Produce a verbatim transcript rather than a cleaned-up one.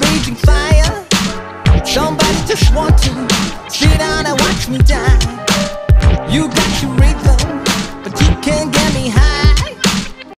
raging fire. Somebody just want to sit down and watch me die. You got your rhythm,